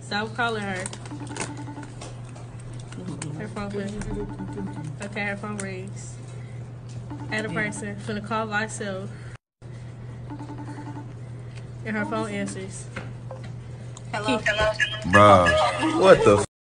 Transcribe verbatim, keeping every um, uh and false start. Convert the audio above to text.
Stop calling her. Her phone rings. Okay, her phone rings. Add a person. Finna call myself. And her phone answers. Hello. Hello. Bruh, what the